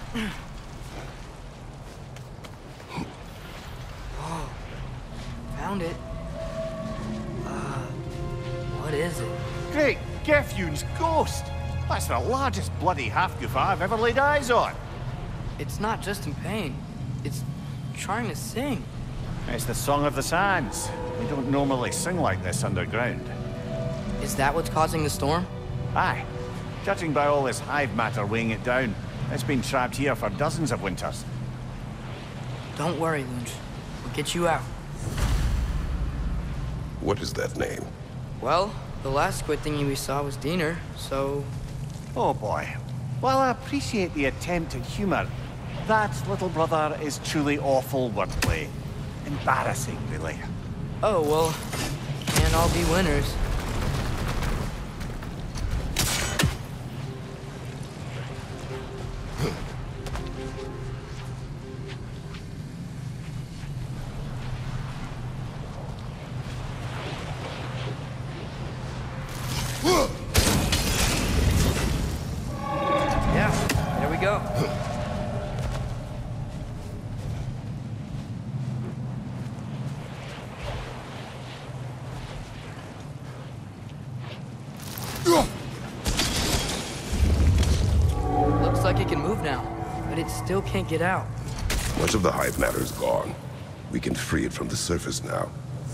Oh, found it. What is it? Great Gefyun's ghost! That's the largest bloody Hafgufa I've ever laid eyes on. It's not just in pain. It's trying to sing. It's the Song of the Sands. We don't normally sing like this underground. Is that what's causing the storm? Aye. Judging by all this hive matter weighing it down, it's been trapped here for dozens of winters. Don't worry, Lunch. We'll get you out. What is that name? Well, the last squid thingy we saw was Diener, so... Oh boy. While I appreciate the attempt at humor, that, little brother, is truly awful wordplay. Embarrassing, really. Oh, well, can't all be winners. Yeah, there we go. Looks like it can move now, but it still can't get out. Much of the hive matter is gone. We can free it from the surface now.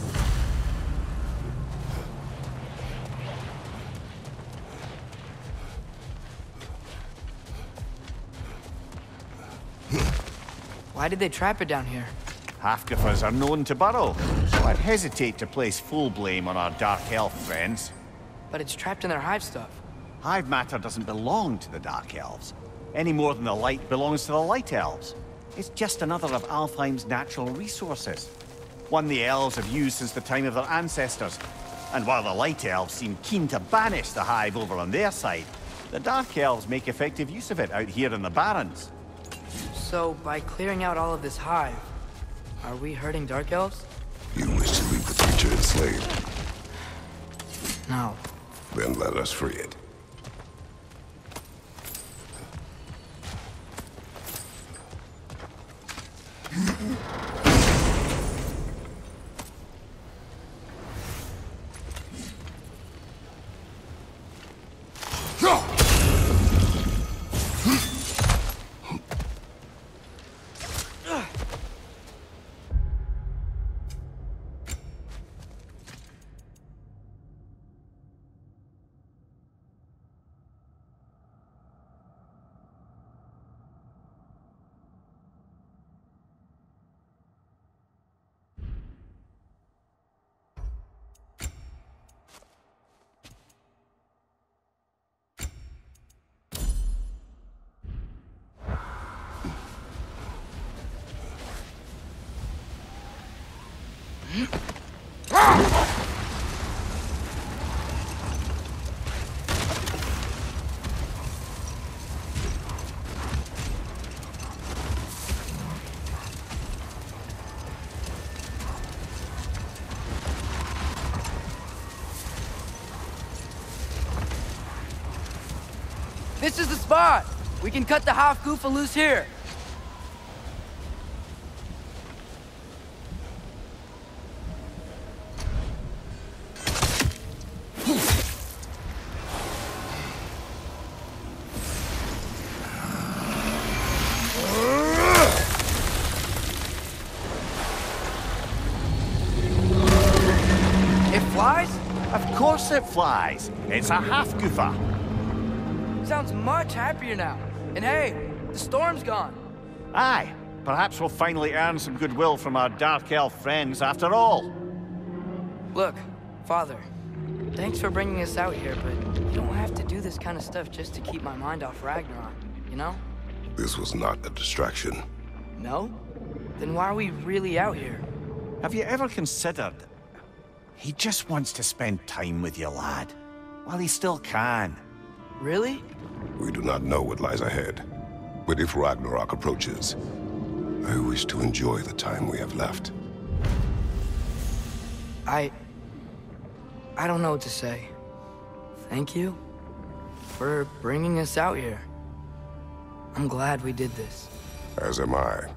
Why did they trap it down here? Hafgufas are known to burrow, so I'd hesitate to place full blame on our Dark Elf friends. But it's trapped in their hive stuff. Hive matter doesn't belong to the Dark Elves, any more than the light belongs to the Light Elves. It's just another of Alfheim's natural resources. One the Elves have used since the time of their ancestors. And while the Light Elves seem keen to banish the hive over on their side, the Dark Elves make effective use of it out here in the Barrens. So, by clearing out all of this hive, are we hurting Dark Elves? You wish to leave the creature enslaved? No. Then let us free it. This is the spot! We can cut the Hafgufa loose here! It flies? Of course it flies. It's a Hafgufa. Sounds much happier now. And hey, the storm's gone. Aye, perhaps we'll finally earn some goodwill from our Dark Elf friends after all. Look, Father, thanks for bringing us out here, but you don't have to do this kind of stuff just to keep my mind off Ragnarok, you know? This was not a distraction. No? Then why are we really out here? Have you ever considered... He just wants to spend time with you, lad. While he still can. Really? We do not know what lies ahead. But if Ragnarok approaches, I wish to enjoy the time we have left. I don't know what to say. Thank you for bringing us out here. I'm glad we did this. As am I.